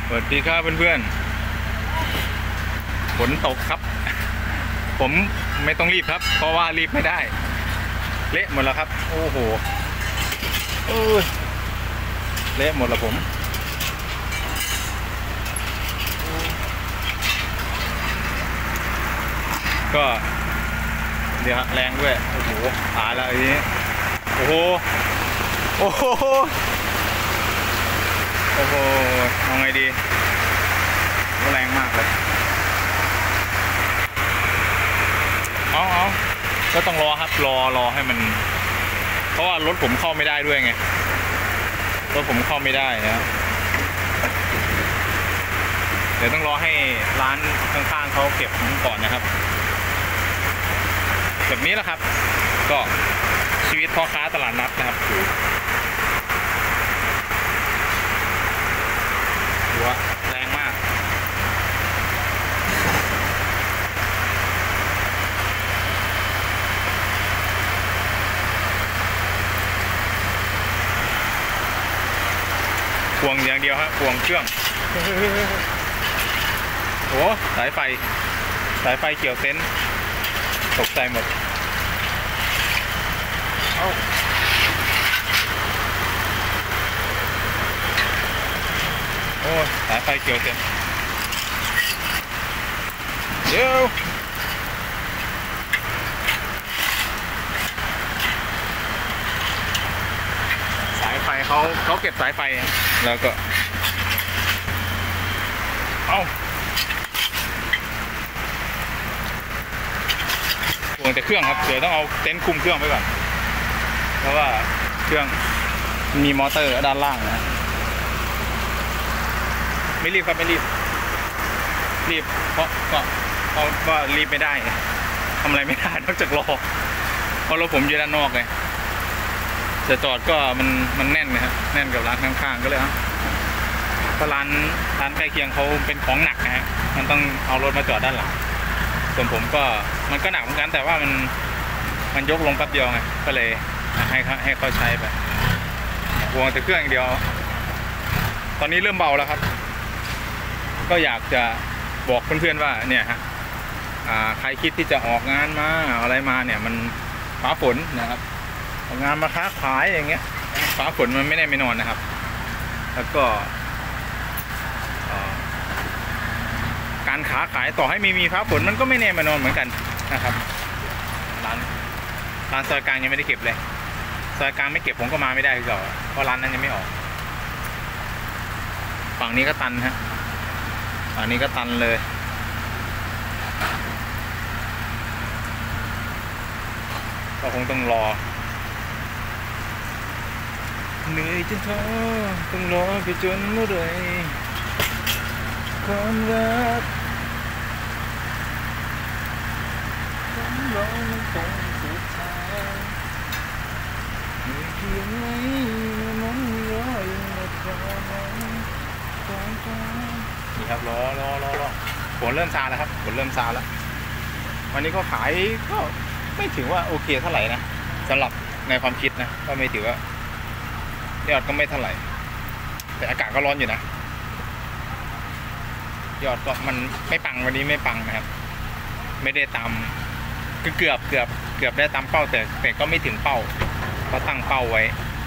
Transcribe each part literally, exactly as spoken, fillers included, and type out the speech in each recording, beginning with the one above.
สวัสดีครับเพื่อนๆฝนตกครับผมไม่ต้องรีบครับเพราะว่ารีบไม่ได้เละหมดแล้วครับโอ้โหเออเละหมดแล้วผมก็เดี๋ยวแรงด้วยโอ้โหหาแล้วอันนี้โอ้โหโอ้โหโอ้โหเอาไงดีแรงมากเลยเอาเอาก็ต้องรอครับรอรอให้มันเพราะว่ารถผมเข้าไม่ได้ด้วยไงรถผมเข้าไม่ได้นะเดี๋ยวต้องรอให้ร้านข้างๆเขาเก็บก่อนนะครับแบบนี้แหละครับก็ชีวิตพ่อค้าตลาดนัดนะครับหัวแรงมากพวงอย่างเดียวครับพวงเครื่องโอ้สายไฟสายไฟเกี่ยวเต็นท์ตกใจหมดเอ้าโอ้สายไฟเกี่ยวเต็นท์เดี๋ยวสายไฟเขาเขาเก็บสายไฟแล้วก็เอ้าพวงแต่เครื่องครับเดี๋ยวต้องเอาเต็นท์คุมเครื่องไว้ก่อนเพราะว่าเครื่องมีมอเตอร์ด้านล่างนะไม่รีบครับไม่รีบรีบเพราะก็เพราะว่ารีบไม่ได้ทำอะไรไม่ได้นอกจากรอเพราะรถผมอยู่ด้านนอกไงจะจอดก็มันมันแน่นนะครับแน่นกับร้านข้างๆก็เลยครับเพราะร้านร้านใกล้เคียงเขาเป็นของหนักนะฮะมันต้องเอารถมาจอดด้านหลังส่วนผมก็มันก็หนักเหมือนกันแต่ว่ามันมันยกลงแป๊บเดียวไงก็เลยให้ให้เขาใช้ไปวงแต่เครื่องอย่างเดียวตอนนี้เริ่มเบาแล้วครับก็อยากจะบอกเพื่อนๆว่าเนี่ยฮะใครคิดที่จะออกงานมาอะไรมาเนี่ยมันฟ้าฝนนะครับออกงานมาค้าขายอย่างเงี้ยฟ้าฝนมันไม่ได้ไม่นอนนะครับแล้วก็การค้าขายต่อให้ไม่มีฟ้าฝนมันก็ไม่แน่ไม่นอนเหมือนกันนะครับร้านร้านซอยกลางยังไม่ได้เก็บเลยซอยกลางไม่เก็บผมก็มาไม่ได้คือเก่าเพราะร้านนั้นยังไม่ออกฝั่งนี้ก็ตันฮะฝั่งนี้ก็ตันเลยก็คงต้องรอเหนื่อยจนท้อต้องรอไปจนเมื่อไรความรักความรอมันคงสุดท้ายเหนื่อยเพียงไหนมันรออยู่ในความนี่ครับรอรอรอรอฝนเริ่มซาแล้วครับฝนเริ่มซาแล้ววันนี้ก็ขายก็ไม่ถือว่าโอเคเท่าไหร่นะสำหรับในความคิดนะก็ไม่ถือว่ายอดก็ไม่เท่าไหร่แต่อากาศก็ร้อนอยู่นะยอดก็มันไม่ปังวันนี้ไม่ปังนะครับไม่ได้ตามก็เกือบเกือบเกือบได้ตามเป้าแต่แต่ก็ไม่ถึงเป้าก็ตั้งเป้าไว้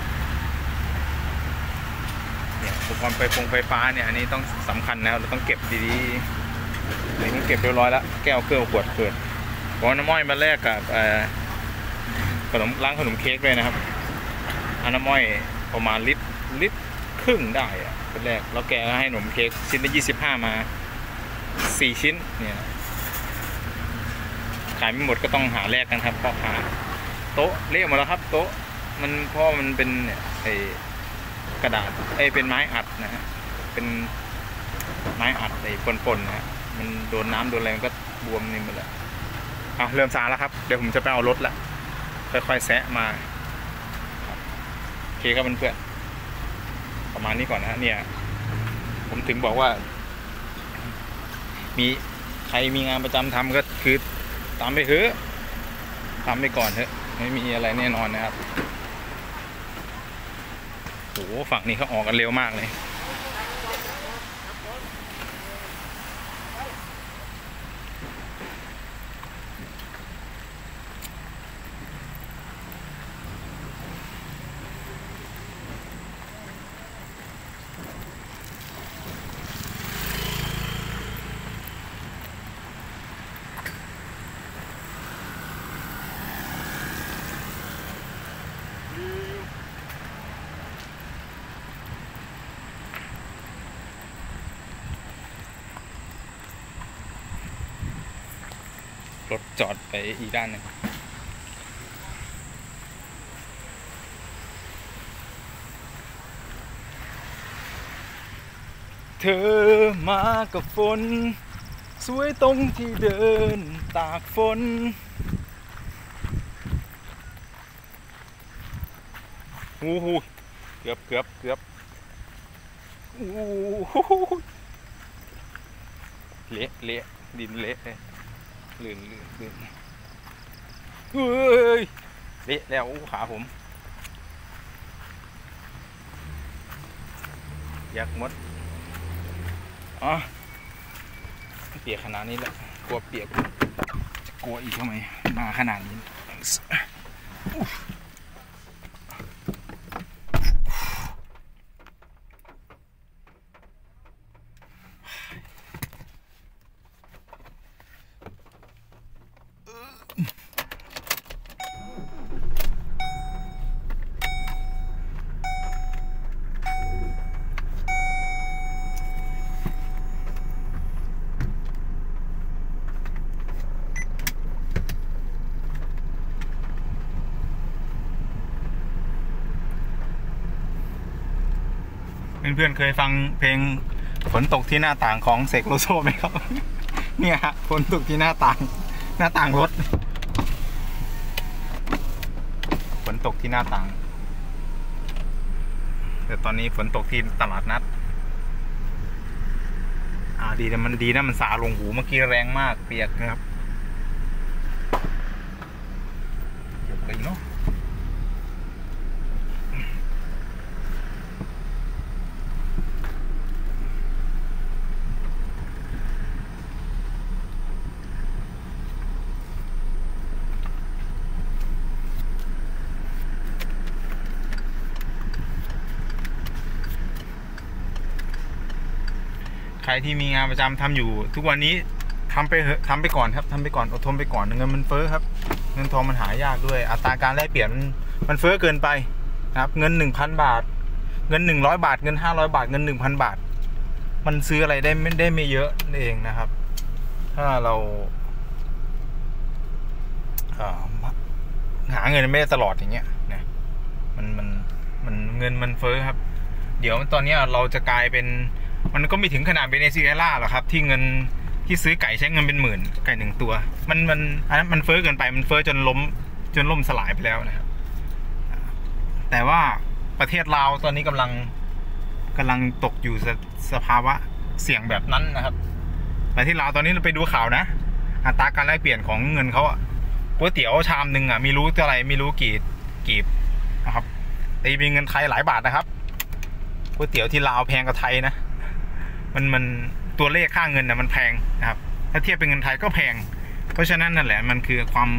เนี่ยอุปกรณ์ไฟฟงไฟฟ้าเนี่ยอันนี้ต้องสำคัญนะเราต้องเก็บดีๆนี่ต้องเก็บเรียบร้อยแล้วแก้วเครื่องขวดเปิดก้อนน้ำอ้อยมาแลกกับขนมร้านขนมเค้กเลยนะครับอันน้ำอ้อยประมาณลิตรลิตรครึ่งได้อะเป็นแรกแล้วแกก็ให้ขนมเค้กชิ้นละยี่สิบห้ามาสี่ชิ้นเนี่ยขายไม่หมดก็ต้องหาแลกกันครับพ่อค้าโต๊ะเละหมดแล้วครับโต๊ะมันเพราะมันเป็นเนี่ยไอ้กระดาษไอ้เป็นไม้อัดนะฮะเป็นไม้อัดไอ้ปนๆนะฮะมันโดนน้ำโดนอะไรมันก็บวมนี่หมดแล้วอ่ะเริ่มซาแล้วครับเดี๋ยวผมจะไปเอารถละค่อยๆแซะมาโอเคครับเพื่อนๆประมาณนี้ก่อนนะเนี่ยผมถึงบอกว่ามีใครมีงานประจำทำก็คือตามไปเถอะทำไปก่อนเถอะไม่มีอะไรแน่นอนนะครับโอ้ฝั่งนี้เขาออกกันเร็วมากเลยรถจอดไปอีกด้านหนึ่งเธอมากับฝนสวยตรงที่เดินตากฝนโอ้โหเกือบเกือบเกือบโอ้โหเละเละดินเละเลยลื่นลื่นลื่นเฮ้ยเละแล้วขาผมอยากมดอ๋อเปียกขนาดนี้แหละกลัวเปียกจะกลัวอีกทำไมมาขนาดนี้เพื่อนๆเคยฟังเพลงฝนตกที่หน้าต่างของเสกโลโซไหมครับ เนี่ยฮะฝนตกที่หน้าต่างหน้าต่างรถฝนตกที่หน้าต่างแต่ตอนนี้ฝนตกที่ตลาดนัดอ่าดีนะมันดีนะมันสาลงหูเมื่อกี้แรงมากเปียกนะครับเยอะเลยเนาะใครที่มีงานประจำทำอยู่ทุกวันนี้ทำไปเถอะทำไปก่อนครับทำไปก่อนอดทนไปก่อนเงินมันเฟ้อครับเงินทองมันหายากด้วยอัตราการแลกเปลี่ยนมันเฟ้อเกินไปนะครับเงินหนึ่งพันบาทเงินหนึ่งร้อยบาทเงินห้าร้อยบาทเงินหนึ่งพันบาทมันซื้ออะไรได้ไม่ได้ไม่เยอะเองนะครับถ้าเราหาเงินไม่ได้ตลอดอย่างเงี้ยนะมันมันมันเงินมันเฟ้อครับเดี๋ยวตอนนี้เราจะกลายเป็นมันก็ไม่ถึงขนาดเบเนซุเอลาหรอกครับที่เงินที่ซื้อไก่ใช้เงินเป็นหมื่นไก่หนึ่งตัวมันมันอันนั้นมันเฟ้อเกินไปมันเฟ้อจนล้มจนล่มสลายไปแล้วนะครับแต่ว่าประเทศลาวตอนนี้กำลังกำลังตกอยู่สสภาวะเสี่ยงแบบนั้นนะครับประเทศลาวตอนนี้เราไปดูข่าวนะอัตราการแลกเปลี่ยนของเงินเขาอะก๋วยเตี๋ยวชามหนึ่งอะไม่รู้เท่าไหร่ไม่รู้กี่กี่นะครับตีเป็นเงินไทยหลายบาทนะครับก๋วยเตี๋ยวที่ลาวแพงกว่าไทยนะมันมันตัวเลขค่าเงินนะมันแพงนะครับถ้าเทียบเป็นเงินไทยก็แพงเพราะฉะนั้นนั่นแหละมันคือความ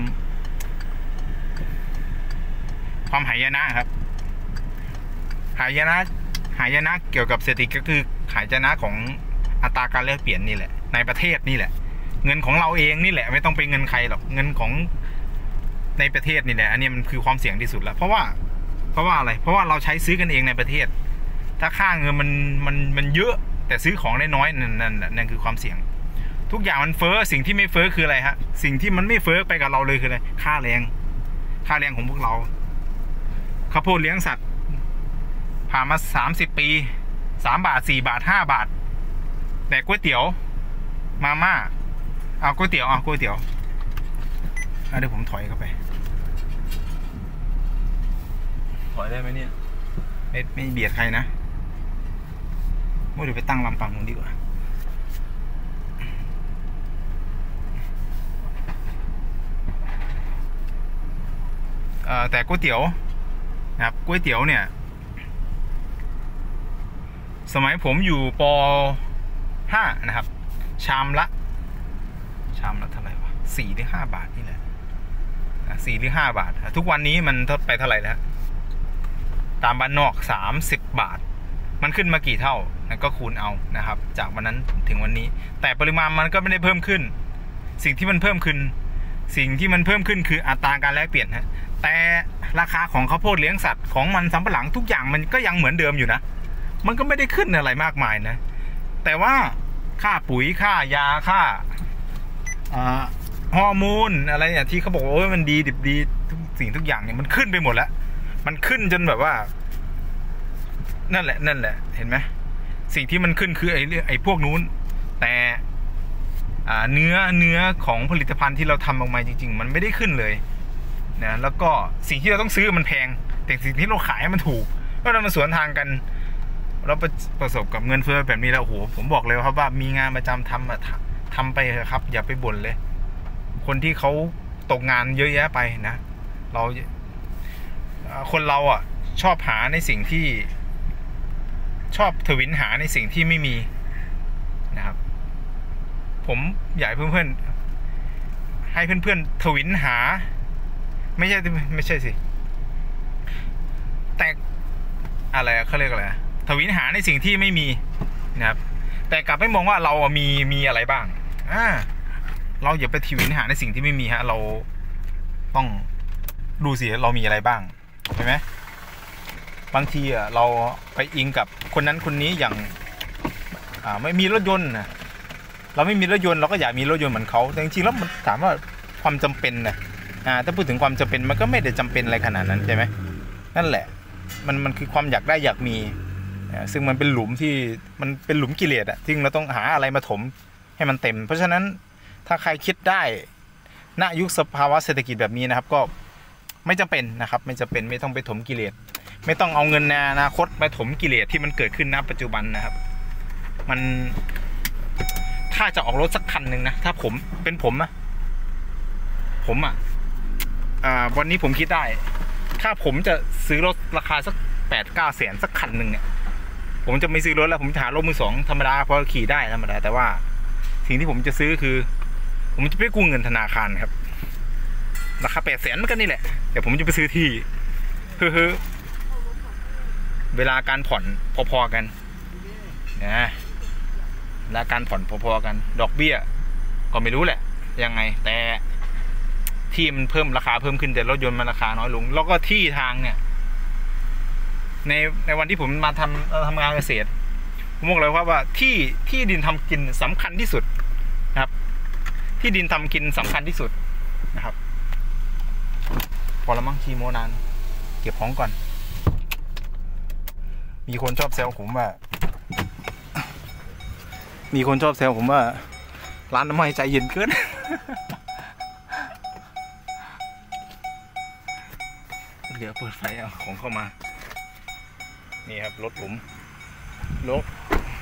ความหายนะครับหายนะหายนะเกี่ยวกับเศรษฐกิจก็คือหายนะของอัตราการแลกเปลี่ยนนี่แหละในประเทศนี่แหละเงินของเราเองนี่แหละไม่ต้องเป็นเงินใครหรอกเงินของในประเทศนี่แหละอันนี้มันคือความเสี่ยงที่สุดแล้วเพราะว่าเพราะว่าอะไรเพราะว่าเราใช้ซื้อกันเองในประเทศถ้าค่าเงินมันมันมันเยอะแต่ซื้อของได้น้อยนั่นนั่นนั่นคือความเสี่ยงทุกอย่างมันเฟ้อสิ่งที่ไม่เฟ้อคืออะไรฮะสิ่งที่มันไม่เฟ้อไปกับเราเลยคืออะไรค่าแรงค่าแรงของพวกเราข้าวโพดเลี้ยงสัตว์ผ่านมาสามสิบปีสามบาทสี่บาทห้าบาทแต่ก๋วยเตี๋ยวมาม่าเอาก๋วยเตี๋ยวเอาก๋วยเตี๋ยวเดี๋ยวผมถอยเข้าไปถอยได้ไหมเนี่ยไม่ไม่เบียดใครนะเดี๋ยวไปตั้งลำปังนู้นดีกว่าแต่ก๋วยเตี๋ยวนะครับก๋วยเตี๋ยวเนี่ยสมัยผมอยู่ป.ห้านะครับชามละชามละเท่าไหร่วะสี่หรือห้าบาทนี่แหละสี่หรือห้าบาททุกวันนี้มันทดไปเท่าไหร่แล้วตามบ้านนอกสามสิบบาทมันขึ้นมากี่เท่าก็คูณเอานะครับจากวันนั้นถึงวันนี้แต่ปริมาณมันก็ไม่ได้เพิ่มขึ้นสิ่งที่มันเพิ่มขึ้นสิ่งที่มันเพิ่มขึ้นคืออัตราการแลกเปลี่ยนฮะแต่ราคาของข้าวโพดเลี้ยงสัตว์ของมันสำปะหลังทุกอย่างมันก็ยังเหมือนเดิมอยู่นะมันก็ไม่ได้ขึ้นอะไรมากมายนะแต่ว่าค่าปุ๋ยค่ายาค่าฮอร์โมนอะไรเนี่ยที่เขาบอกว่าโอ้ยมันดีดิบดีทุกสิ่งทุกอย่างเนี่ยมันขึ้นไปหมดแล้วมันขึ้นจนแบบว่านั่นแหละนั่นแหละเห็นไหมสิ่งที่มันขึ้นคือไอ้ไอ้พวกนู้นแต่อ่าเนื้อเนื้อของผลิตภัณฑ์ที่เราทำออกมาจริงๆมันไม่ได้ขึ้นเลยนะแล้วก็สิ่งที่เราต้องซื้อมันแพงแต่สิ่งที่เราขายมันถูกแล้วเรามาสวนทางกันเราประสบกับเงินเฟ้อแบบนี้แล้วโอ้โหผมบอกเลยครับว่ามีงานประจำทำอะทำไปเถอะครับอย่าไปบ่นเลยคนที่เขาตกงานเยอะแยะไปนะเราคนเราอ่ะชอบหาในสิ่งที่ชอบทวินหาในสิ่งที่ไม่มีนะครับผมอยากให้เพื่อนๆให้เพื่อนๆทวินหาไม่ใช่ไม่ใช่สิแต่อะไรเขาเรียกอะไรทวินหาในสิ่งที่ไม่มีนะครับแต่กลับไม่มองว่าเรามีมีอะไรบ้างอ่าเราอย่าไปทวินหาในสิ่งที่ไม่มีฮะเราต้องดูสิเรามีอะไรบ้างใช่ไหมบางทีอ่ะเราไปอิงกับคนนั้นคนนี้อย่างอ่าไม่มีรถยนต์นะเราไม่มีรถยนต์เราก็อยากมีรถยนต์เหมือนเขาแต่จริงๆแล้วมันถามว่าความจำเป็นนะอ่าถ้าพูดถึงความจำเป็นมันก็ไม่ได้จำเป็นอะไรขนาดนั้นใช่ไหมนั่นแหละมันมันคือความอยากได้อยากมีซึ่งมันเป็นหลุมที่มันเป็นหลุมกิเลสอ่ะซึ่งเราต้องหาอะไรมาถมให้มันเต็มเพราะฉะนั้นถ้าใครคิดได้ณยุคสภาวะเศรษฐกิจแบบนี้นะครับก็ไม่จำเป็นนะครับไม่จำเป็นไม่ต้องไปถมกิเลสไม่ต้องเอาเงินในอนาคตไปถมกิเลสที่มันเกิดขึ้นณปัจจุบันนะครับมันถ้าจะออกรถสักคันหนึ่งนะถ้าผมเป็นผมนะผมอ่ะอ่าวันนี้ผมคิดได้ถ้าผมจะซื้อรถราคาสักแปดเก้าแสนสักคันหนึ่งเนี่ยผมจะไม่ซื้อรถแล้วผมจะหารถมือสองธรรมดาเพราะขี่ได้ธรรมดาแต่ว่าสิ่งที่ผมจะซื้อคือผมจะไปกู้เงินธนาคารครับราคาแปดแสนมันก็นี่แหละแต่ผมจะไปซื้อที่เฮ้อเวลาการผ่อนพอๆกันนะเวลาการผ่อนพอๆกันดอกเบี้ยก็ไม่รู้แหละยังไงแต่ที่มันเพิ่มราคาเพิ่มขึ้นแต่รถยนต์มันราคาน้อยลงแล้วก็ที่ทางเนี่ยในในวันที่ผมมาทำทำงานเกษตรผมบอกเลยว่าว่าที่ที่ดินทำกินสำคัญที่สุดนะครับที่ดินทำกินสำคัญที่สุดนะครับพอละมั้งคีโมนานเก็บของก่อนมีคนชอบแซวผมว่ามีคนชอบแซวผมว่าร้านน้ำมันใจเย็นเกินเดี๋ยวเปิดไฟเอาของเข้ามานี่ครับรถผมรถ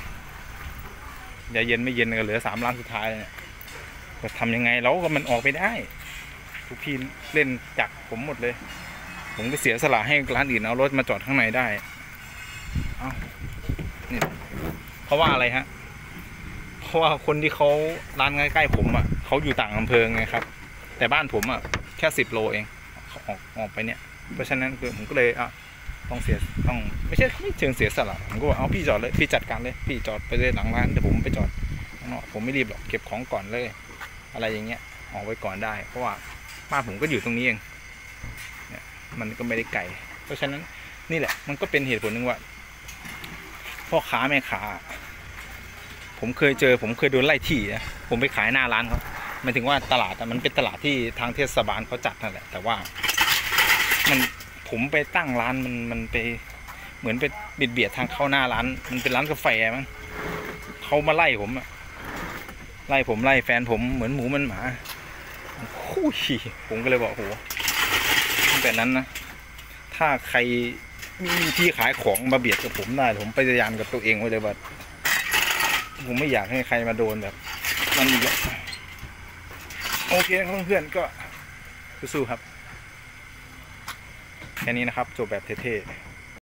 อย่าเย็นไม่เย็นก็เหลือสามล้านสุดท้ายเนี่ยจะทำยังไงแล้วก็มันออกไปได้ทุกพี่เล่นจักผมหมดเลยผมก็เสียสละให้ร้านอื่นเอารถมาจอดข้างในได้เอานี่เพราะว่าอะไรฮะเพราะว่าคนที่เขาร้านใกล้ๆผมอ่ะเขาอยู่ต่างอำเภอไงครับแต่บ้านผมอ่ะแค่สิบโลเองเขาออกออกไปเนี่ยเพราะฉะนั้นคือผมก็เลยอ่ะต้องเสียต้องไม่ใช่ไม่เชิงเสียสละผมก็บอกเอาพี่จอดเลยพี่จัดการเลยพี่จอดไปเลยหลังร้านเดี๋ยวผมไปจอดเนาะผมไม่รีบหรอกเก็บของก่อนเลยอะไรอย่างเงี้ยออกไว้ก่อนได้เพราะว่าบ้านผมก็อยู่ตรงนี้เองเนี่ยมันก็ไม่ได้ไกลเพราะฉะนั้นนี่แหละมันก็เป็นเหตุผลหนึ่งว่าพ่อค้าแม่ค้าผมเคยเจอผมเคยโดนไล่ที่นะผมไปขายหน้าร้านเขาหมายถึงว่าตลาดมันเป็นตลาดที่ทางเทศบาลเขาจัดนั่นแหละแต่ว่ามันผมไปตั้งร้านมันมันไปเหมือนไปเบียดเบียดทางเข้าหน้าร้านมันเป็นร้านกาแฟมั้งเขามาไล่ผมอะไล่ผมไล่แฟนผมเหมือนหมูมันหมาคู่ขี่ผมก็เลยบอกโหแบบนั้นนะถ้าใครมีที่ขายของมาเบียดกับผมได้ผมไปยานกับตัวเองไว้เลยว่าผมไม่อยากให้ใครมาโดนแบบมันอีกโอเคครับเพื่อนๆก็สู้ๆครับแค่นี้นะครับจบแบบเท่ๆ